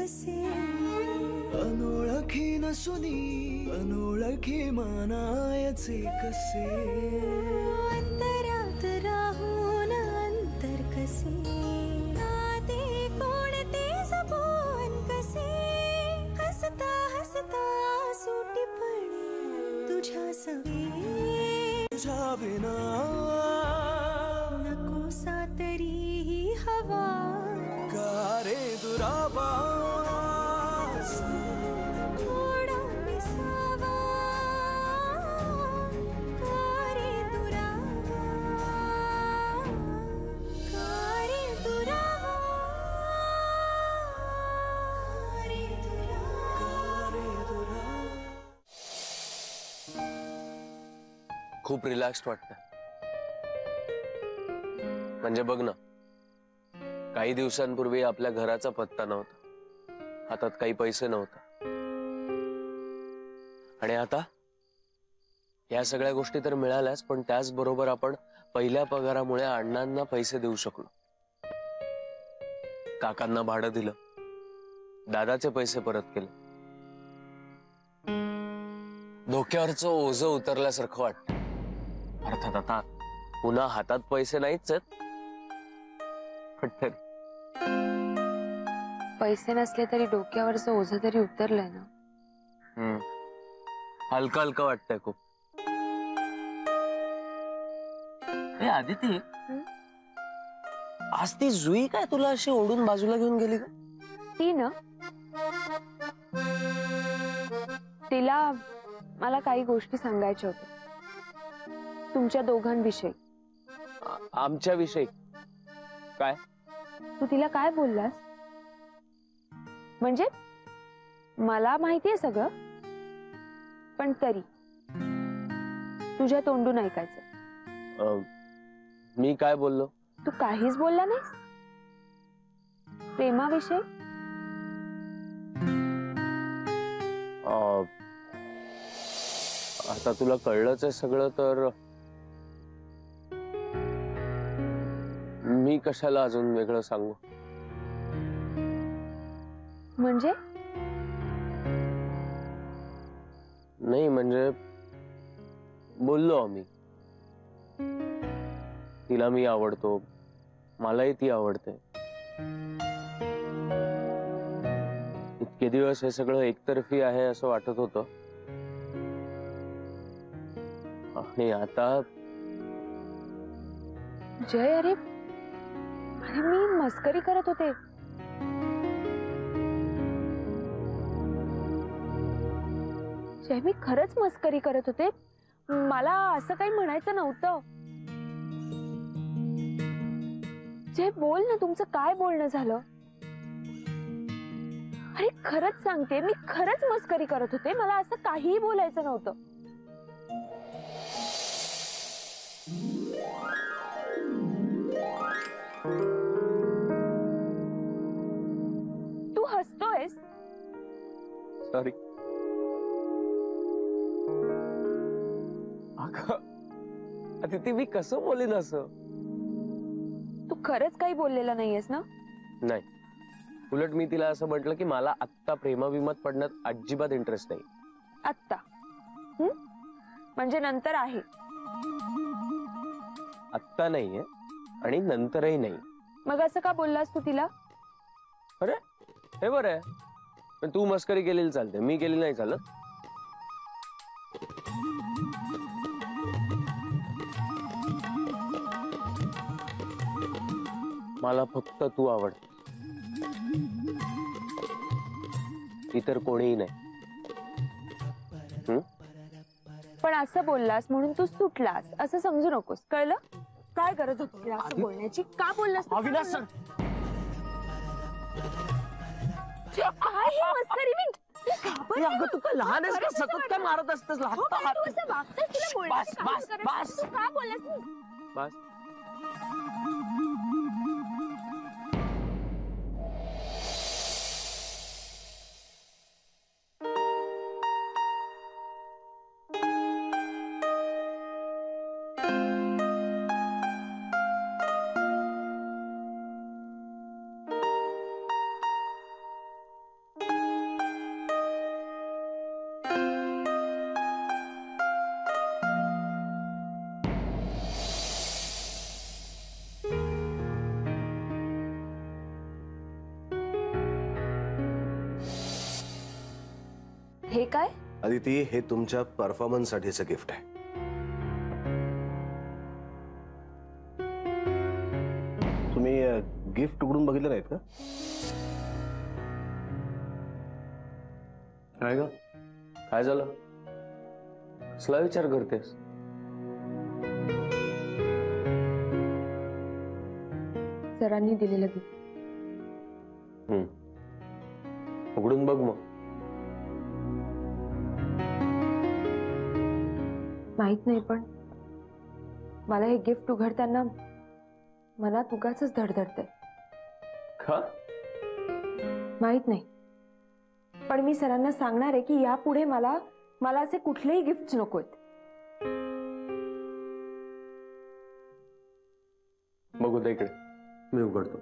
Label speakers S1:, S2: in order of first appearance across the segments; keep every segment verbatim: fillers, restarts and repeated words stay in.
S1: कसे अनोळखी नसुनी अनोळखी मानायचे कसे अंतरात राहून अंतर कसे नाते कोणते जपून कसे हसता हसता सुटी पडे तुझ्या सवे तुझ्या विना नकोसा तरीही हवा का रे दुरावा थोडा विसावा का रे दुरावा का रे दुरावा रे दुरावा.
S2: खूप रिलॅक्स्ड वाटतं. म्हणजे बघ ना, काही दिवसांपूर्वी आपल्या घराचा पत्ता नव्हता, हातात काही पैसे नव्हते, आणि आता या सगळ्या गोष्टी तर मिळाल्याच, पण त्याचबरोबर आपण पहिल्या पगारामुळे अण्णांना पैसे देऊ शकलो, काकांना भाडं दिलं, दादाचे पैसे परत केले. डोक्यावरचं ओझं उतरल्यासारखं वाटतं. अर्थात आता पुन्हा हातात पैसे नाहीच आहेत, पण तरी
S3: पैसे नसले तरी डोक्यावरचं ओझं तरी उतरलंय ना.
S2: हम्म हलका हलका वाटतंय खूप. ए आदिती, आज ती जुई काय तुला अशी ओढून बाजूला घेऊन गेली का?
S3: ती ना, तिला मला काही गोष्टी सांगायच्या होत्या तुमच्या दोघांविषयी.
S2: आमच्या विषयी काय?
S3: तू तिला काय बोललास? म्हणजे मला माहितीये सगळं, पण तरी तुझ्या तोंडून ऐकायचं.
S2: मी काय बोललो?
S3: तू काहीच बोलला नाहीस प्रेमाविषयी.
S2: आता तुला कळलंच आहे सगळं, तर मी कशाला अजून वेगळं सांगू?
S3: म्हणजे
S2: नाही, म्हणजे बोललो आम्ही. तिला मी आवडतो, मलाही ती आवडते. इतके दिवस हे सगळं एकतर्फी आहे असं वाटत होतं, आणि आता
S3: जय, अरे अरे मी मस्करी करत होते. जय, मी खरंच मस्करी करत होते. मला असं काही म्हणायचं नव्हतं. जय बोल ना, तुमचं काय बोलणं झालं? अरे खरंच सांगते, मी खरंच मस्करी करत होते. मला असं काहीही बोलायचं नव्हतं. तू हसतोयस?
S2: सॉरी. अदिती, मी कसं बोलेन असं?
S3: तू खरंच काही बोललेला नाहीयेस ना?
S2: नाही, उलट मी तिला असं म्हटलं की मला आत्ता प्रेमाविमत पडण्यात अजिबात इंटरेस्ट नाही.
S3: आत्ता म्हणजे नंतर आहे?
S2: आत्ता नाहीये आणि नंतरही नाही.
S3: मग असं का बोललास तू तिला?
S2: अरे हे बरं आहे, पण तू मस्करी केलेली चालते, मी केली नाही चालत. मला फक्त तू आवडते, इतर कोणीही नाही.
S3: पण असं बोललास म्हणून तू सुटलास असं समजू नकोस, कळलं? काय गरज होती असं बोलण्याची? का बोललास?
S2: अविनाश
S3: काय ही मस्करी? मी
S2: अगं तू काय लहान आहेस का? सतत काय मारत असतेस?
S3: बस बस बस. का बोललास?
S2: बस.
S3: हे काय?
S4: अदिती, हे तुमच्या परफॉर्मन्स साठीचं गिफ्ट आहे. तुम्ही गिफ्ट उघडून बघितलं नाहीत का?
S2: काय ग, काय झालं? कसला विचार करतेस?
S3: सरांनी दिलेलं गिफ्ट.
S2: हम्म, उघडून बघ मग.
S3: माहित नाही, पण मला हे गिफ्ट उघडताना मनात उगाचच धडधडतंय.
S2: का?
S3: माहित नाही, पण मी सरांना सांगणार आहे की यापुढे मला मला असे कुठलेही गिफ्ट नकोत.
S2: बघू दे इकडे, मी उघडतो.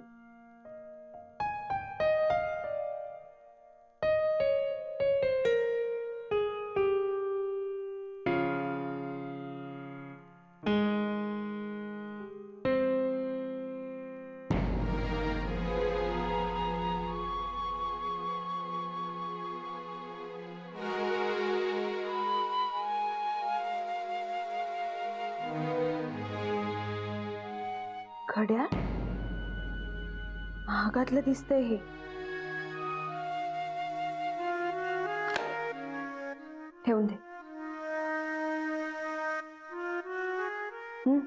S3: घड्याळ महागातलं दिसतंय हे. ठेवून दे. हम्म.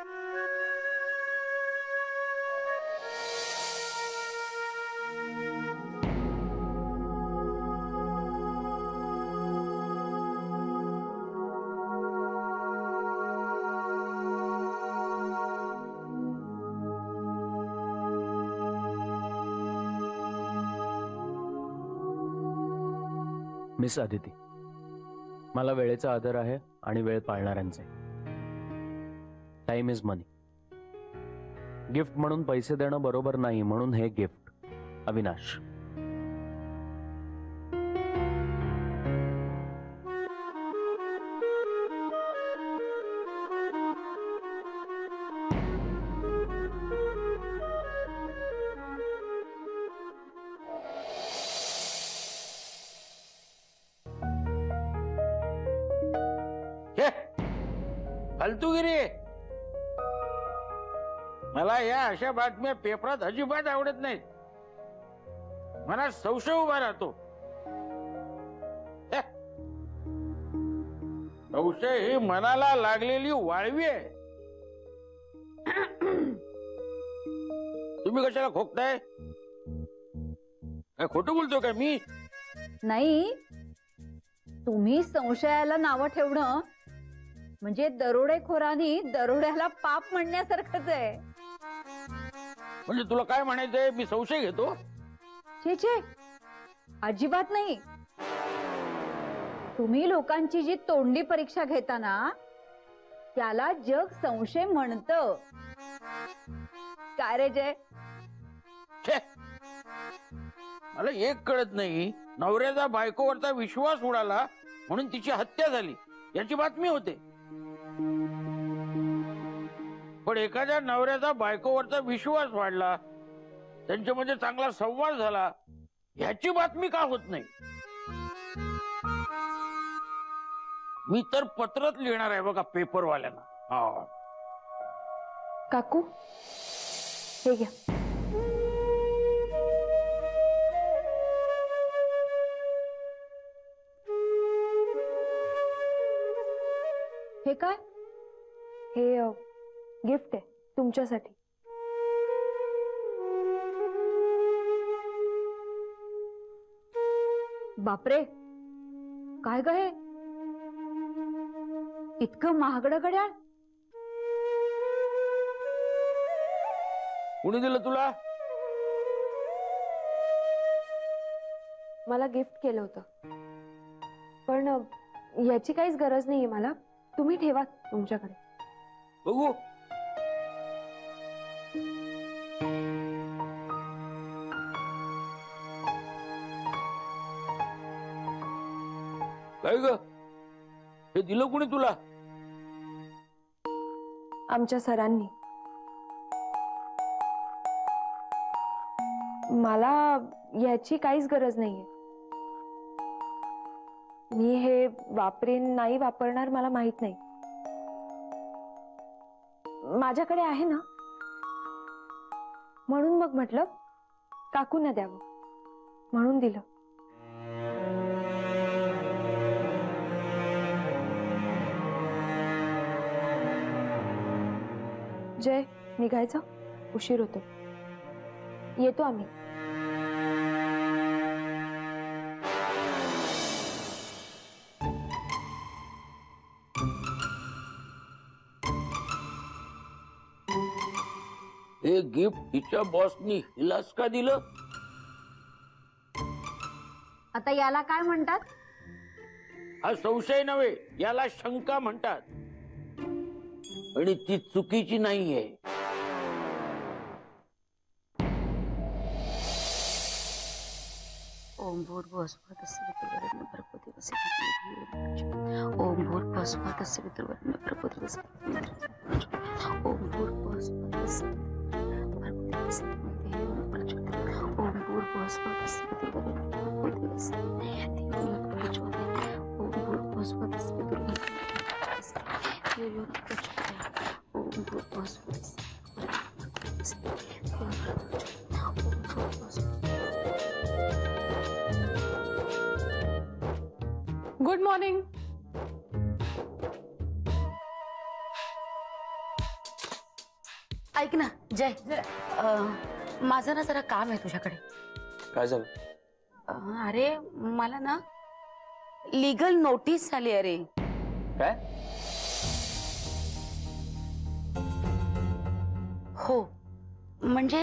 S2: मिस आदिती, मला वेळेचा आदर आहे आणि वेळ पाळणाऱ्यांचे. Time is money. गिफ्ट म्हणून पैसे देणं बरोबर नाही, म्हणून हे गिफ्ट. अविनाश.
S5: फालतूगिरी. मला या अशा बातम्या पेपरात अजिबात आवडत नाहीत. मला संशय उभा राहतो. संशय ही मनाला लागलेली वाळवी आहे. तुम्ही कशाला खोकताय? काय खोटं बोलतो का मी?
S6: नाही, तुम्ही संशयाला नावं ठेवणं म्हणजे दरोडेखोरांनी दरोड्याला पाप म्हणण्यासारखंच आहे.
S5: म्हणजे तुला काय म्हणायचंय? मी संशय घेतो?
S6: छे छे, अजिबात नाही. तुम्ही लोकांची जी तोंडी परीक्षा घेताना त्याला जग संशय म्हणतं. काय रे जय?
S5: छे, मला एक कळत नाही. नवऱ्याचा बायकोवरचा विश्वास उडाला म्हणून तिची हत्या झाली याची बातमी होते, पण एखाद्या नवऱ्याचा बायकोवरचा विश्वास वाढला, त्यांच्यामध्ये चांगला संवाद झाला ह्याची बातमी का होत नाही? मी तर पत्रच लिहिणार आहे बघा पेपरवाल्यांना. हा
S3: काकू, हे घ्या.
S6: हे काय?
S3: हे गिफ्ट आहे तुमच्यासाठी.
S6: बापरे, काय ग हे? इतकं महागडं घड्याळ?
S5: कुणी दिलं तुला?
S3: मला गिफ्ट केलं होतं, पण याची काहीच गरज नाहीये मला. तुम्ही ठेवा तुमच्याकडे.
S5: बघू. काय ग, हे दिलं कुणी तुला?
S3: आमच्या सरांनी. मला याची काहीच गरज नाहीये. मी हे वापरेन नाही वापरणार मला माहित नाही. माझ्याकडे आहे ना, म्हणून मग म्हटलं काकूंना द्यावं, म्हणून दिलं. जय, निघायचं, उशीर होतो. येतो आम्ही.
S5: हे गिफ्ट तिच्या बॉसनी हिलाच का दिलं?
S6: आता याला काय म्हणतात?
S5: हा संशय नव्हे, याला शंका म्हणतात. आणि ती चुकीची नाहीये.
S7: ओम भूर्भुवस्सुः तस्सवितुर्वरेण्यं भर्गो देवस्य धीमहि ओम भूर्भुवस्सुः तस्सवितुर्वरेण्यं भर्गो देवस्य धीमहि ओम भूर्भुवस्सुः तस्सवितुर्वरेण्यं ओम भूर्भुवस्सुः तस्सवितुर्वरेण्यं भर्गो देवस्य धीमहि ओम भूर्भुवस्सुः तस्सवितुर्वरेण्यं ओम भूर्भुवस्सुः
S8: गुड मॉर्निंग.
S7: ऐक ना जय, अं, माझं ना जरा काम आहे तुझ्याकडे.
S2: काय झालं?
S7: अं, अरे मला ना लीगल नोटीस आली. अरे
S2: काय?
S7: हो, म्हणजे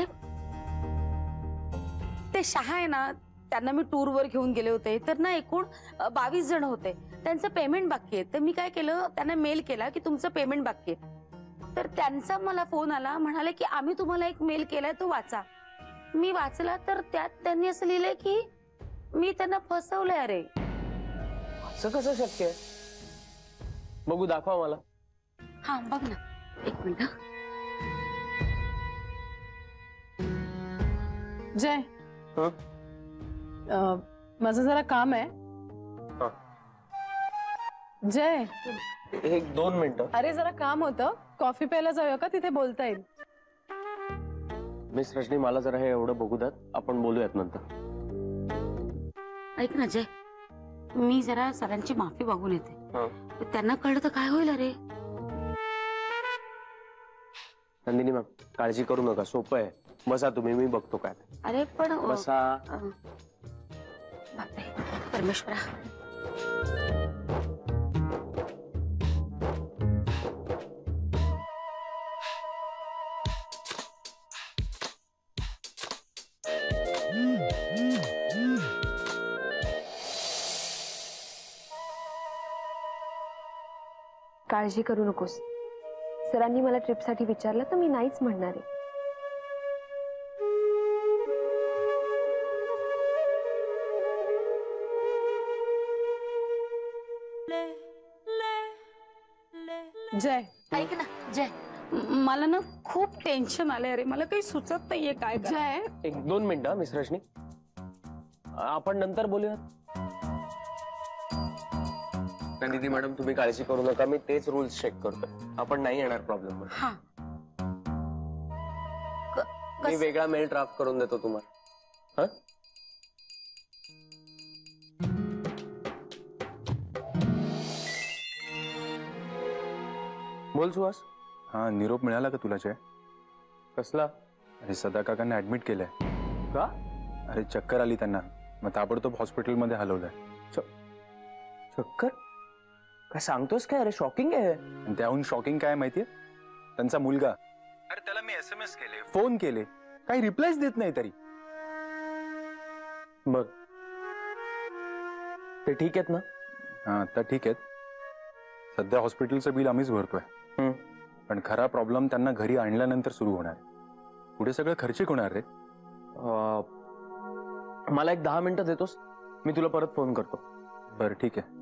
S7: ते शहा आहे ना, त्यांना मी टूर वर घेऊन गेले होते. तर ना एकूण बावीस जण होते. त्यांचं पेमेंट बाकी आहे. तर मी काय केलं, त्यांना मेल केला की तुमचं पेमेंट बाकी आहे. तर त्यांचा मला फोन आला, म्हणाले की आम्ही तुम्हाला एक मेल केलाय, तो वाचा. मी वाचला तर त्यात त्यांनी असं लिहिलंय की मी त्यांना फसवलंय. अरे
S2: असं कसं शक्य आहे? बघू, दाखवा मला.
S7: हा बघ ना, एक मिनिट.
S8: जय,
S2: हं?
S8: अं, माझं जरा काम आहे.
S2: हा.
S8: जय,
S2: एक दोन मिनिटं.
S8: अरे जरा काम होतं, कॉफी प्यायला जाऊया का? तिथे बोलता येईल.
S2: मिस रजनी, मला जरा हे एवढं बघू द्यात, आपण बोलूयात नंतर.
S7: ऐक ना जय, मी जरा सरांची माफी मागून येते. त्यांना कळलं तर काय होईल? अरे
S2: नंदिनी मॅम, काळजी करू नका, सोपं आहे. बसा तुम्ही, मी बघतो काय.
S7: अरे पण
S2: बसा.
S7: अं, बापरे परमेश्वरा.
S3: काळजी करू नकोस. सरांनी मला ट्रिपसाठी विचारलं तर मी नाहीच म्हणणार आहे.
S8: जय,
S7: ऐक ना जय, म- मला ना खूप टेन्शन आलंय. अरे मला काही सुचत नाहीये काय करावं.
S8: जय,
S2: एक दोन मिनिटं मिस रजनी, आपण नंतर बोलूयात. नंदिनी मॅडम, तुम्ही काळजी करू नका, मी तेच रूल्स चेक करतोय. आपण नाही येणार प्रॉब्लेम मध्ये.
S7: हा
S2: मी वेगळा मेल ड्राफ्ट करून देतो तुम्हाला. हा, बोल सुहास.
S9: हा, निरोप मिळाला का तुला? जय,
S2: कसला?
S9: अरे सदा काकांना ऍडमिट केलंय.
S2: का?
S9: अरे चक्कर आली त्यांना, मग ताबडतोब हॉस्पिटलमध्ये हलवलंय.
S2: चक्कर? काय सांगतोस काय? अरे शॉकिंग आहे.
S9: आणि त्याहून शॉकिंग काय माहितीये? त्यांचा मुलगा, अरे त्याला मी एस एम एस केले, फोन केले, काही रिप्लायच देत नाही. तरी
S2: बघ, ते ठीक आहेत ना?
S9: हा, आता ठीक आहेत. सध्या हॉस्पिटलचं बिल आम्हीच भरतोय. पण खरा प्रॉब्लेम त्यांना घरी आणल्यानंतर सुरू होणार. पुढे सगळं खर्चिक होणार रे.
S2: मला एक दहा मिनिटं देतोस? मी तुला परत फोन करतो.
S9: बरं ठीक आहे.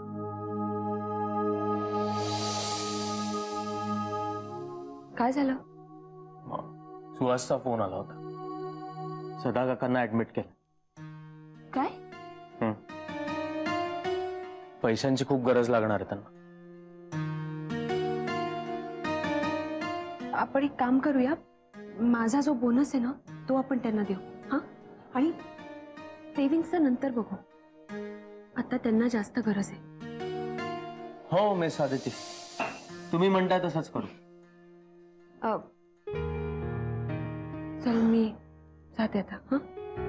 S3: काय झालं?
S2: सुहासचा फोन आला होता. सदा काकांना ऍडमिट केलं.
S3: काय?
S2: पैशांची खूप गरज लागणार आहे त्यांना.
S3: आपण एक काम करूया, माझा जो बोनस आहे ना तो आपण त्यांना देऊ. हा, आणि सेव्हिंगचं नंतर बघू. आता त्यांना जास्त गरज आहे.
S2: हो मिस आदिती, तुम्ही म्हणताय तसंच करू.
S3: अ, चल मी जाते आता. हा,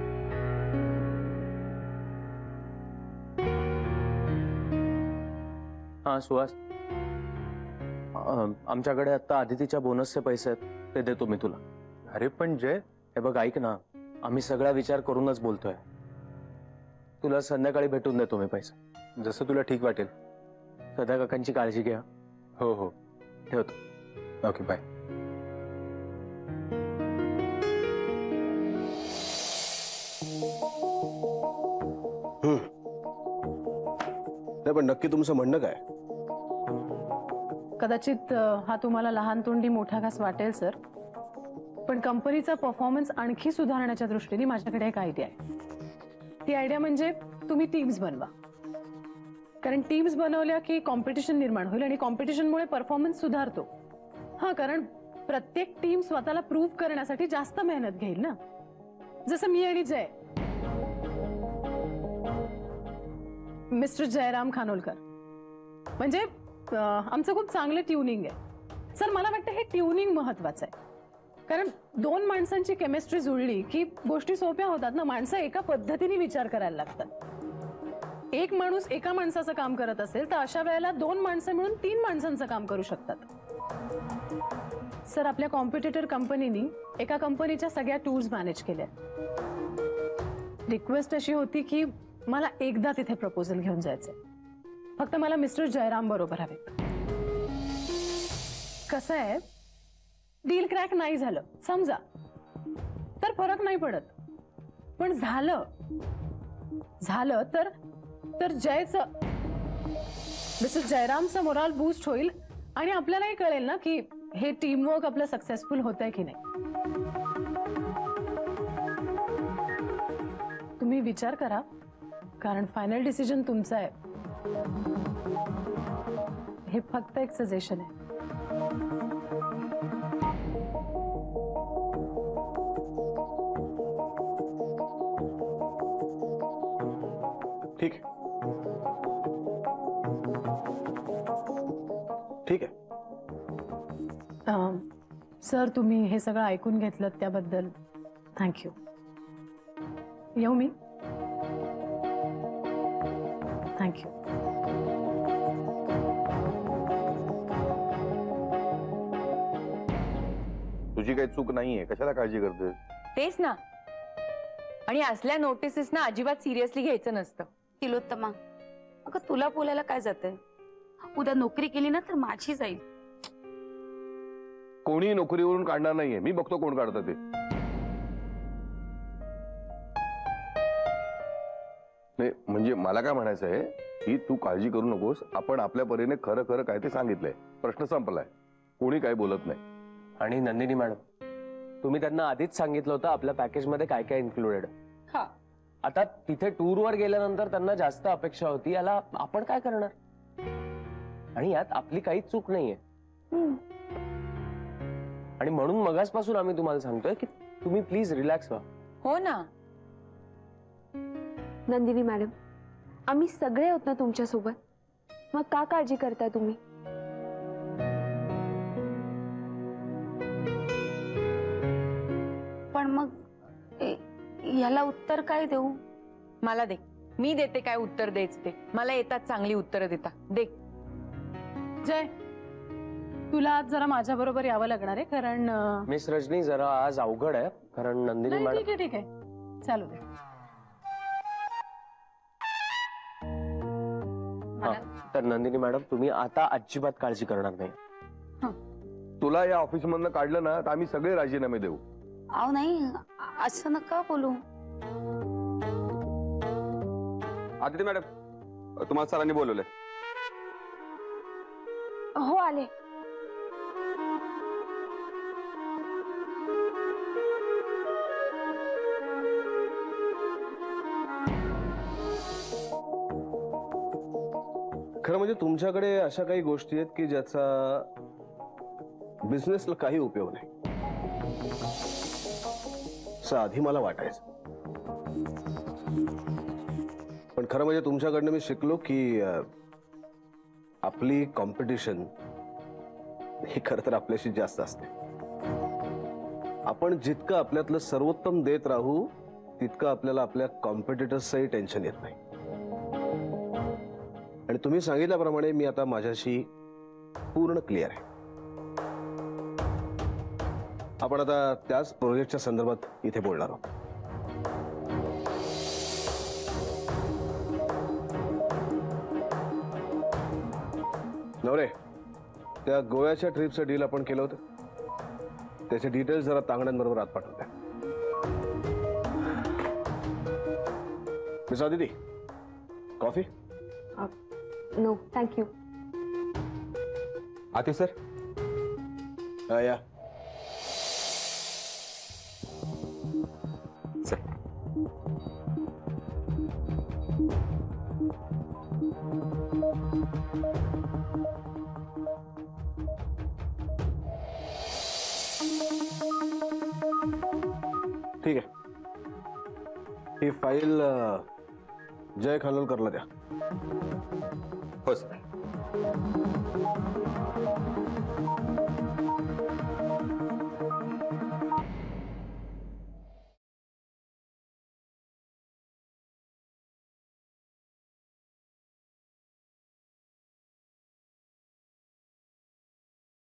S2: हा सुहास, अं, आमच्याकडे आता आदितीच्या बोनसचे पैसे आहेत, ते देतो मी तुला.
S9: अरे पण जय,
S2: हे बघ ऐक ना, आम्ही सगळा विचार करूनच बोलतोय. तुला संध्याकाळी भेटून देतो मी पैसे.
S9: जसं तुला ठीक वाटेल.
S2: सदा काकांची काळजी घ्या.
S9: हो हो,
S2: ठेवतो.
S9: Okay bye.
S4: नाही पण नक्की तुमचं म्हणणं काय?
S8: कदाचित अ, हा तुम्हाला लहान तोंडी मोठा घास वाटेल सर, पण कंपनीचा परफॉर्मन्स आणखी सुधारण्याच्या दृष्टीने माझ्याकडे एक आयडिया आहे. ती आयडिया म्हणजे तुम्ही टीम्स बनवा. कारण टीम्स बनवल्या की कॉम्पिटिशन निर्माण होईल आणि कॉम्पिटिशनमुळे परफॉर्मन्स सुधारतो. हा, कारण प्रत्येक टीम स्वतःला प्रूव्ह करण्यासाठी जास्त मेहनत घेईल ना. जसं मी आणि जय, मिस्टर जयराम खानोलकर, म्हणजे आमचं खूप चांगलं ट्युनिंग आहे. सर मला वाटतं हे ट्युनिंग महत्वाचं आहे. कारण दोन माणसांची केमिस्ट्री जुळली की गोष्टी सोप्या होतात ना. माणसं एका पद्धतीने विचार करायला लागतात. एक माणूस एका माणसाचं काम करत असेल तर अशा वेळेला दोन माणसं मिळून तीन माणसांचं काम करू शकतात. सर आपल्या कॉम्पिटिटर कंपनीनी एका कंपनीच्या सगळ्या टूर्स मॅनेज केल्या. रिक्वेस्ट अशी होती की मला एकदा तिथे प्रपोजल घेऊन जायचंय, फक्त मला मिस्टर जयराम बरोबर हवे. कसं आहे, डील क्रॅक नाही झालं समजा तर फरक नाही पडत, पण झालं झालं तर तर जयचं मिस्टर जयरामचं मोराल बूस्ट होईल आणि आपल्यालाही कळेल ना की हे टीमवर्क आपलं सक्सेसफुल होतंय की नाही. तुम्ही विचार करा, कारण फायनल डिसिजन तुमचं आहे. हे फक्त एक सजेशन आहे.
S4: ठीक आहे, ठीक आहे.
S8: अं, सर तुम्ही हे सगळं ऐकून घेतलं त्याबद्दल थँक्यू. येऊ मी. थँक्यू.
S10: तुझी काही चूक नाहीये, कशाला काळजी करते?
S3: तेच ना. आणि असल्या नोटिसेस ना अजिबात सिरियसली घ्यायचं नसतं.
S7: तिलोत्तमा, अगं तुला बोलायला काय जातंय? उद्या नोकरी केली ना तर माझी जाईल.
S10: कोणी नोकरीवरून काढणार नाहीये, मी बघतो कोण काढतं ते. नाही म्हणजे मला काय म्हणायचं आहे की तू काळजी करू नकोस. आपण आपल्या परीने खरं खरं काय ते सांगितलंय, प्रश्न संपलाय, कोणी काही बोलत नाही.
S2: आणि नंदिनी मॅडम, तुम्ही त्यांना आधीच सांगितलं होतं आपल्या पॅकेजमध्ये काय काय इन्क्लुडेड.
S7: हा,
S2: आता तिथे टूरवर गेल्यानंतर त्यांना जास्त अपेक्षा होती, याला आपण काय करणार? आणि यात आपली काहीच चूक नाहीये. आणि म्हणून मगासपासून आम्ही तुम्हाला सांगतोय की तुम्ही प्लीज रिलॅक्स व्हा.
S3: हो ना नंदिनी मॅडम, आम्ही सगळे होत ना तुमच्या सोबत, मग का काळजी करताय तुम्ही?
S7: पण मग ए, याला उत्तर काय देऊ?
S3: मला दे, मी देते काय उत्तर द्यायचं ते. मला येतात चांगली उत्तरं देता. दे.
S8: जय, तुला आज जरा माझ्या बरोबर यावं लागणार आहे, कारण अं,
S2: मिस रजनी जरा आज अवघड आहे, कारण नंदिनी
S8: नाही,
S2: मॅडम.
S8: ठीक आहे ठीक आहे, चालू दे.
S2: हा, तर नंदिनी मॅडम तुम्ही आता अजिबात काळजी करणार नाही.
S10: तुला या ऑफिस मधनं काढलं ना तर आम्ही सगळे राजीनामे देऊ.
S7: अहो नाही, असं नका बोलू.
S10: आदिती मॅडम, तुम्हाला सरांनी बोलवलंय.
S3: हो आले.
S4: खरं म्हणजे तुमच्याकडे अशा काही गोष्टी आहेत की ज्याचा बिझनेसला काही उपयोग नाही, असं आधी मला वाटायचं. पण खरं म्हणजे तुमच्याकडनं मी शिकलो की अ, आपली कॉम्पिटिशन ही खरं तर आपल्याशी जास्त असते. आपण जितकं आपल्यातलं सर्वोत्तम देत राहू तितकं आपल्याला आपल्या कॉम्पिटिटर्सचंही टेन्शन येत नाही. आणि तुम्ही सांगितल्याप्रमाणे मी आता माझ्याशी पूर्ण क्लिअर आहे. आपण आता त्याच प्रोजेक्टच्या संदर्भात इथे बोलणार आहोत. नवरे, त्या गोव्याच्या ट्रिपचं डील आपण केलं होतं, त्याचे डिटेल्स जरा तांगड्यांबरोबर आत पाठवून द्या. Miss Aditi, coffee?
S3: No thank you.
S11: Atif sir.
S4: हा, या.
S11: सर.
S4: ठीक आहे, ही फाईल जय खानोलकरला द्या.
S11: हो सर.